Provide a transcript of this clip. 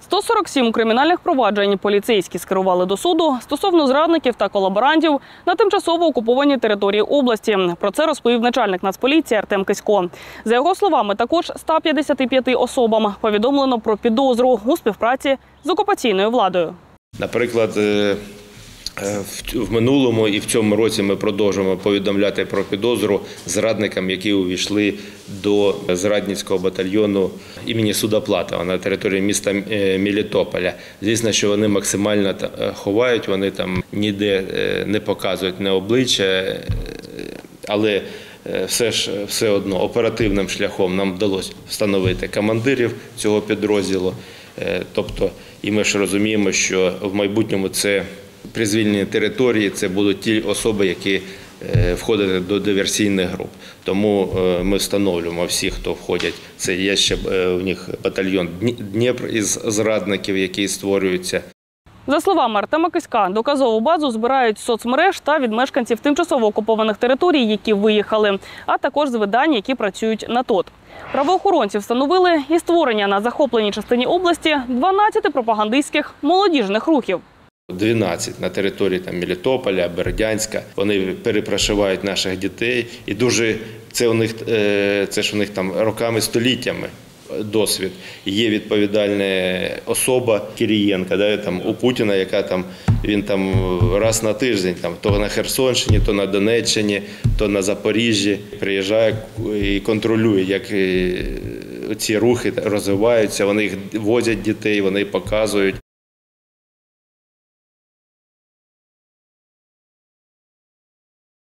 147 кримінальних проваджень поліцейські скерували до суду стосовно зрадників та колаборантів на тимчасово окупованій території області. Про це розповів начальник Нацполіції Артем Кисько. За його словами, також 155 особам повідомлено про підозру у співпраці з окупаційною владою. Наприклад, в минулому і в цьому році ми продовжуємо повідомляти про підозру зрадникам, які увійшли до зрадницького батальйону імені Судоплатова на території міста Мелітополя. Звісно, що вони максимально ховають, вони там ніде не показують не обличчя, але все одно оперативним шляхом нам вдалося встановити командирів цього підрозділу. Тобто, і ми ж розуміємо, що в майбутньому це при звільненні території це будуть ті особи, які входять до диверсійних груп. Тому ми встановлюємо всіх, хто входять. Це є ще у них батальйон Дніпр із зрадників, який створюється. За словами Артема Киська, доказову базу збирають з соцмереж та від мешканців тимчасово окупованих територій, які виїхали, а також з видань, які працюють на ТОТ. Правоохоронці встановили і створення на захопленій частині області 12 пропагандистських молодіжних рухів. 12 на території Мелітополя, Бердянська. Вони перепрошивають наших дітей. І дуже це ж у них там роками, століттями досвід. Є відповідальна особа Кирієнка, у Путіна, яка він раз на тиждень, то на Херсонщині, то на Донеччині, то на Запоріжжі приїжджає і контролює, як ці рухи розвиваються. Вони їх возять дітей, вони показують.